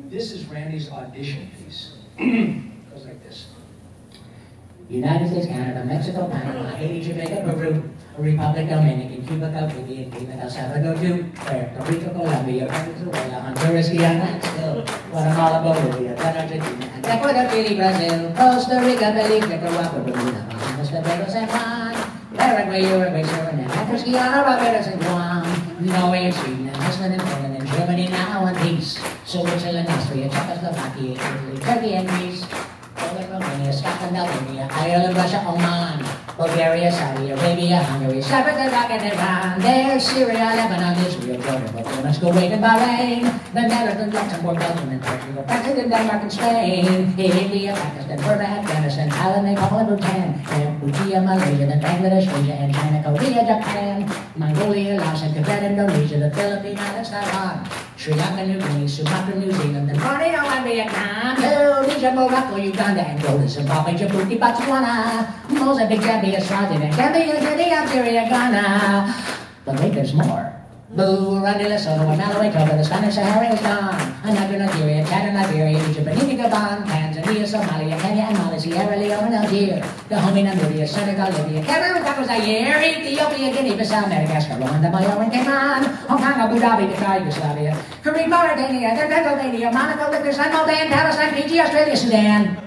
This is Randy's audition piece. It goes like this. United States, Canada, Mexico, Panama, Haiti, Jamaica, Peru, Republic Dominican, Cuba, Caribbean, El Salvador, Puerto Rico, Colombia, Venezuela, Honduras, Guyana, Mexico, Guatemala, Bolivia, Argentina, Ecuador, Chile, Brazil, Costa Rica, Belize, Nicaragua, Bermuda, Bahamas, Barbados, and Juan, Paraguay, Uruguay, Suriname, Cyprus, Guyana, Barbados, and Guam, Norway, and Sweden, and Iceland, and Poland, and Germany now, and Greece, Switzerland, Austria, Czechoslovakia, Italy, Turkey, and Greece, Poland, Romania, Scotland, Albania, Ireland, Russia, Oman, Bulgaria, Saudi Arabia, Hungary, Cyprus, Iraq, and Iran. There's Syria, Lebanon, Israel, Jordan, Bahamas, Kuwait, and Bahrain. The Netherlands, Luxembourg, Belgium, and Portugal, France, and Denmark, and Spain. India, Pakistan, Burma, Afghanistan, Thailand, Nepal, and Bhutan. Cambodia, Malaysia, then Bangladesh, Asia, and China, Korea, Japan, Mongolia, Laos, and Tibet, Indonesia, the Philippines, Islands, Taiwan, Sri Lanka, New Guinea, Sumatra, New Zealand, and Borneo, and Vietnam. Indonesia, Morocco, Uganda, Angola, Zimbabwe, Djibouti, Botswana, Mozambique, Zambia, Swaziland, Gambia, Guinea, Algeria, Ghana. But wait, there's more. Burundi, Lesotho, Malawi, Togo, the Spanish Sahara is gone. Another Nigeria, Chad, Liberia, Egypt, Benin, Gabon, Tanzania, Somalia, Kenya, and Mali, Sierra Leone, and Algeria, Dahomey, Namibia, Senegal, Libya, Cameroon, Zaire, Ethiopia, Guinea, Bissau, Madagascar, Rwanda, Mayo, and Cayman, Hong Kong, Abu Dhabi, Qatar, Yugoslavia, Korea, Mauritania, Albania, Monaco, Liechtenstein, Malta, Palestine, Fiji, Australia, Sudan.